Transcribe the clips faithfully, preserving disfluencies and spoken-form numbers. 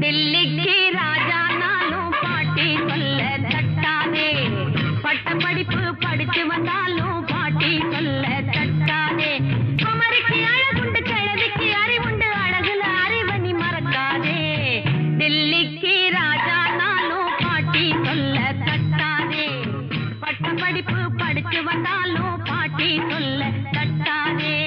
டெல்லிக்கு ராஜா நாளும் பாட்டி சொல்ல தட்டாதே, பட்ட படிப்பு படிச்சு வந்தாலும் பாட்டி சொல்ல தட்டாதே. குமரிக்கு அழகுண்டு கிழவிக்கு அறிவுண்டு அழகுல அறிவனி மறக்காதே. டெல்லிக்கு ராஜா நாளும் பாட்டி சொல்ல தட்டாதே, பட்ட படிப்பு படிச்சு வந்தாலும் பாட்டி சொல்ல தட்டாதே.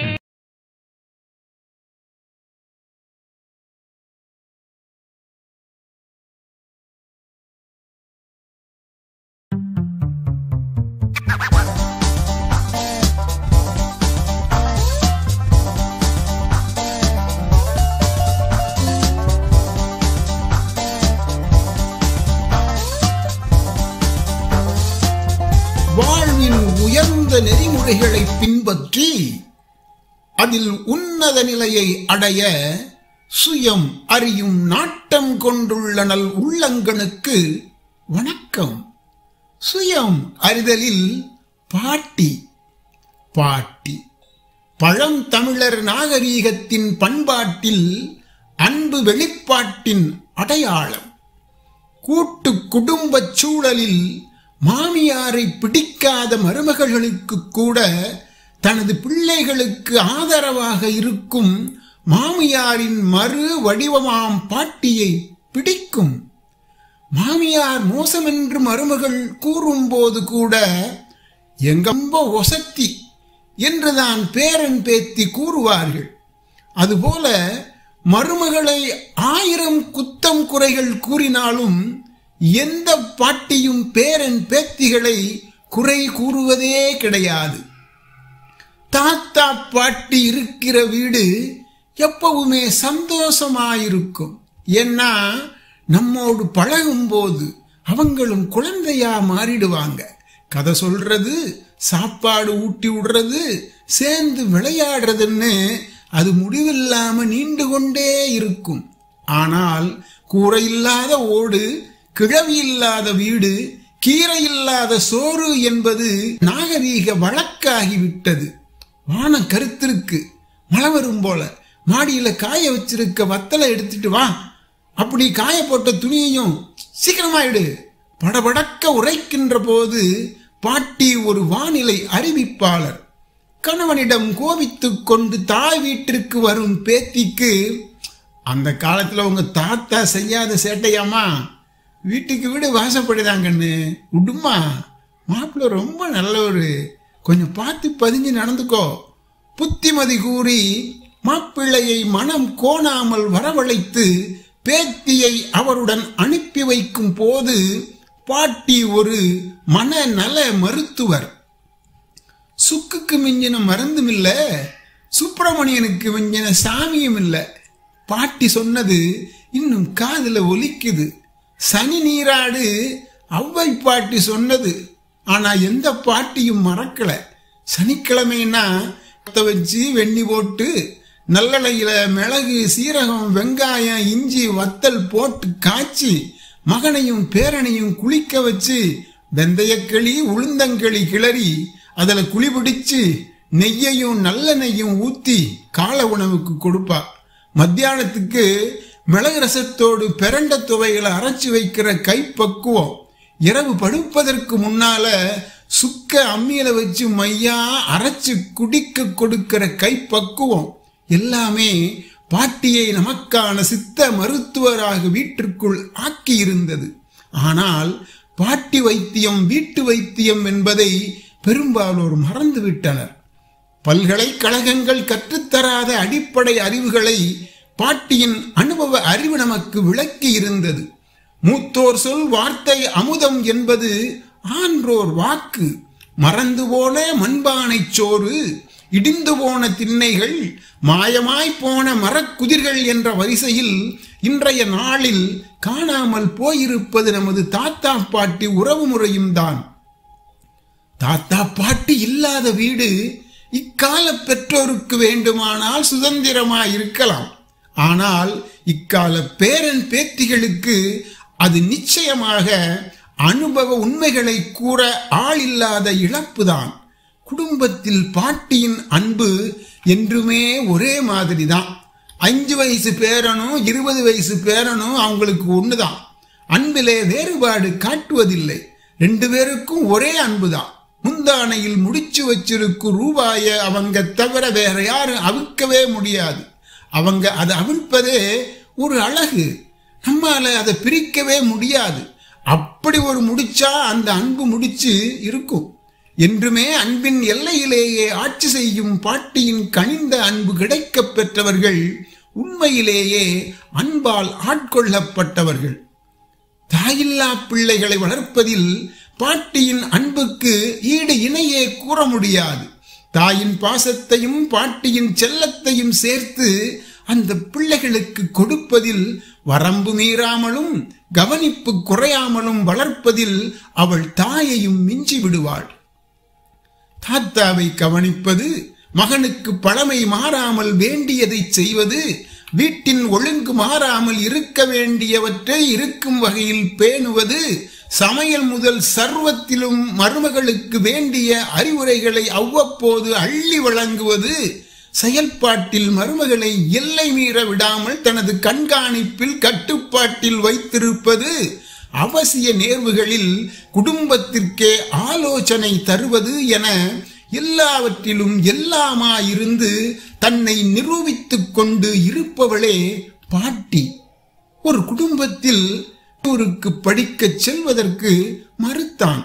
வாழ்வின் உயர்ந்த நெறிமுறைகளை பின்பற்றி அதில் உன்னத நிலையை அடைய சுயம் அறியும் நாட்டம் கொண்டுள்ள நல் உள்ளங்களுக்கு வணக்கம். சுயம் அறிதலில் பாட்டி பாட்டி பழந்தமிழர் நாகரீகத்தின் பண்பாட்டில் அன்பு வெளிப்பாட்டின் அடையாளம். கூட்டு குடும்ப சூழலில் மாமியாரை பிடிக்காத மருமகளுக்கு கூட தனது பிள்ளைகளுக்கு ஆதரவாக இருக்கும் மாமியாரின் மறு வடிவமாம் பாட்டியை பிடிக்கும். மாமியார் மோசமென்று மருமகள் கூறும்போது கூட எங்கம்ப ஒசத்தி என்றுதான் பேரன் பேத்தி கூறுவார்கள். அதுபோல மருமகளை ஆயிரம் குத்தம் குறைகள் கூறினாலும் எந்த பாட்டியும் பேரன் பேத்திகளை குறை கூறுவதே கிடையாது. தாத்தா பாட்டி இருக்கிற வீடு எப்பவுமே சந்தோஷமாயிருக்கும். ஏன்னா நம்மோடு பழகும் போது அவங்களும் குழந்தையா மாறிடுவாங்க. கதை சொல்றது, சாப்பாடு ஊட்டி விடுறது, சேர்ந்து விளையாடுறதுன்னு அது முடிவில்லாம நீண்டு கொண்டே இருக்கும். ஆனால் கூரை இல்லாத ஓடு, கிழவி இல்லாத வீடு, கீரை இல்லாத சோறு என்பது நாகரீக வழக்காகிவிட்டது. வானம் கருத்திருக்கு, மழை வரும் போல மாடியில காய வச்சிருக்க வத்தலை எடுத்துட்டு வா, அப்படி காய போட்ட துணியையும் சீக்கிரமாயிடு, படபடக்க உரைக்கின்ற போது பாட்டி ஒரு வானிலை அறிவிப்பாளர். கணவனிடம் கோபித்துக் கொண்டு தாய் வீட்டிற்கு வரும் பேத்திக்கு, அந்த காலத்துல உங்க தாத்தா செய்யாத சேட்டையாமா, வீட்டுக்கு வீடு வாசப்படுதாங்கன்னு உடுமா, மாப்பிள்ள ரொம்ப நல்லவரு, கொஞ்சம் பார்த்து பதிஞ்சு நடந்துக்கோ, புத்திமதி கூறி மாப்பிள்ளையை மனம் கோணாமல் வரவழைத்து பேத்தியை அவருடன் அனுப்பி வைக்கும் போது பாட்டி ஒரு மனநல மருத்துவர். சுக்குக்கு மிஞ்சின மருந்தும் இல்ல, சுப்பிரமணியனுக்கு மிஞ்சின சாமியும் இல்ல. பாட்டி சொன்னது இன்னும் காதுல ஒலிக்குது. சனி நீராடு அவ்வை பாட்டி சொன்னது, ஆனா எந்த பாட்டியும் மறக்கல. சனிக்கிழமைனா வச்சு வெண்ணி போட்டு நல்லெண்ணெயில மிளகு, சீரகம், வெங்காயம், இஞ்சி, வத்தல் போட்டு காய்ச்சி மகனையும் பேரனையும் குளிக்க வச்சு வெந்தயக்களி உளுந்தங்களி கிளறி அதுல குழி பிடிச்சு நெய்யையும் நல்லெண்ணெய்யும் ஊத்தி கால உணவுக்கு கொடுப்பா. மத்தியானத்துக்கு மிளகு ரசத்தோடு பிரண்ட துவைகளை அரைச்சி வைக்கிற கைப்பக்குவம், இரவு படுப்பதற்கு முன்னால சுக்க அம்மியில வச்சு மையா அரைச்சு குடிக்க கொடுக்கிற கைப்பக்குவம் எல்லாமே பாட்டியை நமக்கான சித்த மருத்துவராக வீட்டிற்குள் ஆக்கி இருந்தது. ஆனால் பாட்டி வைத்தியம் வீட்டு வைத்தியம் என்பதை பெரும்பாலோர் மறந்துவிட்டனர். பல்கலைக்கழகங்கள் கற்றுத்தராத அடிப்படை அறிவுகளை பாட்டியின் அனுபவ அறிவு நமக்கு விளக்கி இருந்தது. மூத்தோர் சொல் வார்த்தை அமுதம் என்பது ஆன்றோர் வாக்கு. மறந்து போன மண்பானை சோறு, இடிந்து போன திண்ணைகள், மாயமாய் போன மரக்குதிர்கள் என்ற வரிசையில் இன்றைய நாளில் காணாமல் போயிருப்பது நமது தாத்தா பாட்டி உறவு முறையும் தான். தாத்தா பாட்டி இல்லாத வீடு இக்கால பெற்றோருக்கு வேண்டுமானால் சுதந்திரமாய் இருக்கலாம். ஆனால் இக்கால பேரன் பேத்திகளுக்கு அது நிச்சயமாக அனுபவ உண்மைகளை கூற ஆள் இல்லாத இழப்புதான். குடும்பத்தில் பாட்டியின் அன்பு என்றுமே ஒரே மாதிரிதான். அஞ்சு வயசு பேரனும் இருபது வயசு பேரனும் அவங்களுக்கு ஒண்ணுதான். அன்பிலே வேறுபாடு காட்டுவதில்லை. ரெண்டு பேருக்கும் ஒரே அன்புதான். முந்தானையில் முடிச்சு வச்சிருக்கும் ரூபாய அவங்க தவிர வேற யாரும் அவிழ்க்கவே முடியாது. அவங்க அதை அவிழ்ப்பதே ஒரு அழகு. நம்மால அதை பிரிக்கவே முடியாது. அப்படி ஒரு முடிச்சா அந்த அன்பு முடிச்சு இருக்கும். என்றுமே அன்பின் எல்லையிலேயே ஆட்சி செய்யும் பாட்டியின் கனிந்த அன்பு கிடைக்க பெற்றவர்கள் உண்மையிலேயே அன்பால் ஆட்கொள்ளப்பட்டவர்கள். தாயில்லா பிள்ளைகளை வளர்ப்பதில் பாட்டியின் அன்புக்கு ஈடு இணையே கூற முடியாது. தாயின் பாசத்தையும் பாட்டியின் செல்லத்தையும் சேர்த்து அந்த பிள்ளைகளுக்கு கொடுப்பதில் வரம்பு மீறாமலும் கவனிப்பு குறையாமலும் வளர்ப்பதில் அவள் தாயையும் மிஞ்சி விடுவாள். தாத்தாவை கவனிப்பது, மகனுக்கு பழமை மாறாமல் வேண்டியதை செய்வது, வீட்டின் ஒழுங்கு மாறாமல் இருக்க வேண்டியவற்றை இருக்கும் வகையில் பேணுவது, சமையல் முதல் சர்வத்திலும் மருமகளுக்கு வேண்டிய அறிவுரைகளை அவ்வப்போது அள்ளி வழங்குவது, செயல்பாட்டில் மருமகளை எல்லை மீற விடாமல் தனது கண்காணிப்பில் கட்டுப்பாட்டில் வைத்திருப்பது, அவசிய நேர்வுகளில் குடும்பத்திற்கே ஆலோசனை தருவது என எல்லாவற்றிலும் எல்லாமாயிருந்து தன்னை நிரூபித்துக் கொண்டு இருப்பவளே பாட்டி. ஒரு குடும்பத்தில் ஊருக்கு படிக்க செல்வதற்கு மறுத்தான்.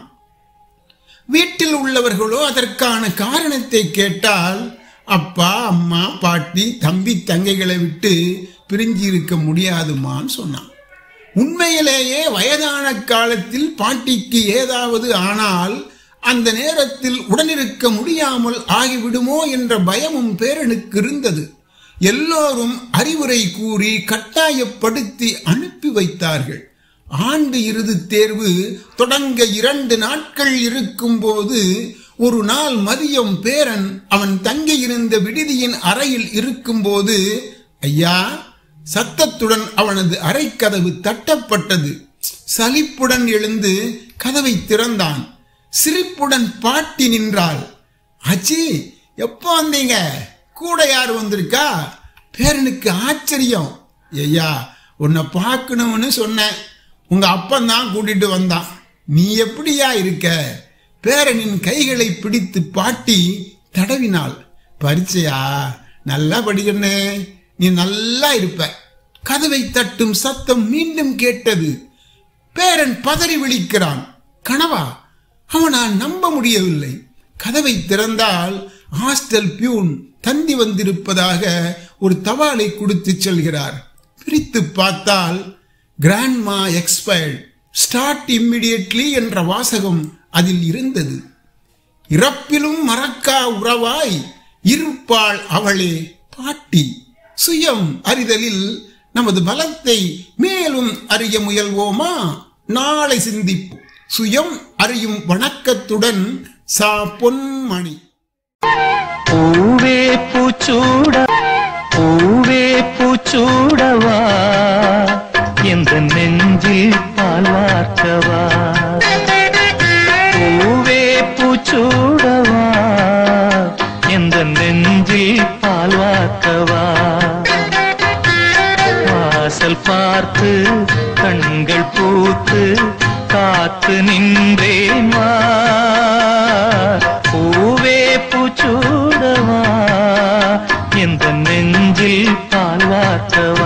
வீட்டில் உள்ளவர்களோ அதற்கான காரணத்தை கேட்டால், அப்பா அம்மா பாட்டி தம்பி தங்கைகளை விட்டு பிரிஞ்சு இருக்க முடியாதுமான்னு சொன்னான். உண்மையிலேயே வயதான காலத்தில் பாட்டிக்கு ஏதாவது ஆனால் அந்த நேரத்தில் உடனிருக்க முடியாமல் ஆகிவிடுமோ என்ற பயமும் பேரனுக்கு இருந்தது. எல்லோரும் அறிவுரை கூறி கட்டாயப்படுத்தி அனுப்பி வைத்தார்கள். ஆண்டு இறுதி தேர்வு தொடங்க இரண்டு நாட்கள் இருக்கும் போது ஒரு நாள் மதியம் பேரன் அவன் தங்கியிருந்த விடுதியின் அறையில் இருக்கும் போது, ஐயா, சத்தத்துடன் அவனது அறை கதவு தட்டப்பட்டது. சலிப்புடன் எழுந்து கதவை திறந்தான். சிரிப்புடன் பாட்டி நின்றாள். ஆச்சி, எப்போ வந்தீங்க? கூட யார் வந்திருக்கா? பேரனுக்கு ஆச்சரியம். ஐயா, உன்னை பார்க்கணும்னு சொன்னேன். உங்க அப்பந்தான் கூட்டிட்டு வந்தான். நீ எப்படியா இருக்க? பேரனின் கைகளை பிடித்து பாட்டி தடவினாள். பரிச்சையா? நல்லா படிக்கணே, நீ நல்லா இருப்ப. கதவை தட்டும் சத்தம் மீண்டும் கேட்டது. பேரன் பதறி விழிக்கிறான். கனவா? அவனால் நம்ப முடியவில்லை. கதவை திறந்தால் ஹாஸ்டல் பியூன் தந்தி வந்திருப்பதாக ஒரு தபாலை கொடுத்து செல்கிறார். பிரித்து பார்த்தால் கிராண்ட்மா எக்ஸ்பயர்ட், ஸ்டார்ட் இம்மிடியட்லி என்ற வாசகம் அதில் இருந்தது. இறப்பிலும் மறக்கா உறவாய் இருப்பாள் அவளே பாட்டி. சுயம் அறிதலில் நமது பலத்தை மேலும் அறிய முயல்வோமா? நாளை சிந்திப்போம். சுயம் அறியும் வணக்கத்துடன் சா பொன்மணி. பூவே பூச்சூட பூவே பூச்சூடவா, எந்த நெஞ்சில் பால் வார்க்கவா. பூவே பூச்சூடவா, எந்த நெஞ்சில் பால் வார்க்கவா. வாசல் பார்த்து கண்கள் பூத்து காத்து நின்றேன் வா. பூவே பூச்சூடவா, எந்த நெஞ்சில் பால் வார்க்கவா.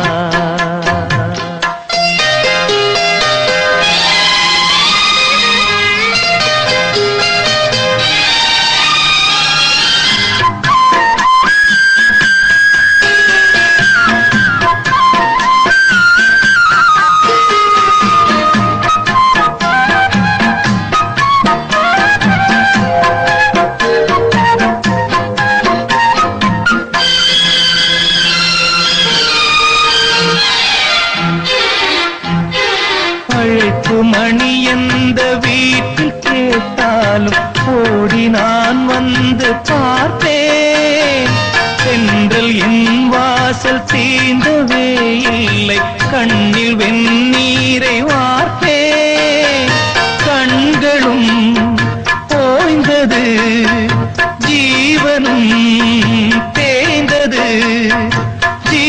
மணி எந்த வீட்டில் கேட்டாலும் ஓடி நான் வந்து பார்த்தேன். சென்றல் என் வாசல் தீண்டவே இல்லை, கண்ணில் வெந்நீரை வார்த்தேன். கண்களும் ஓய்ந்தது, ஜீவனும் தேய்ந்தது,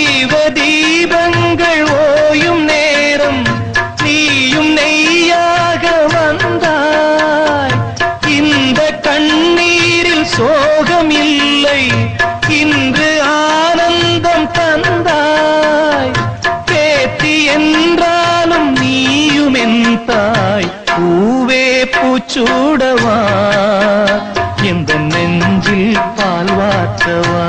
கண்ணீரில் சோகம் இல்லை, இன்று ஆனந்தம் தந்தாய். பேத்தி என்றாலும் நீயும் என் தாய், பூவே பூச்சூடவா, எந்த நெஞ்சில் பால் வார்த்தவா.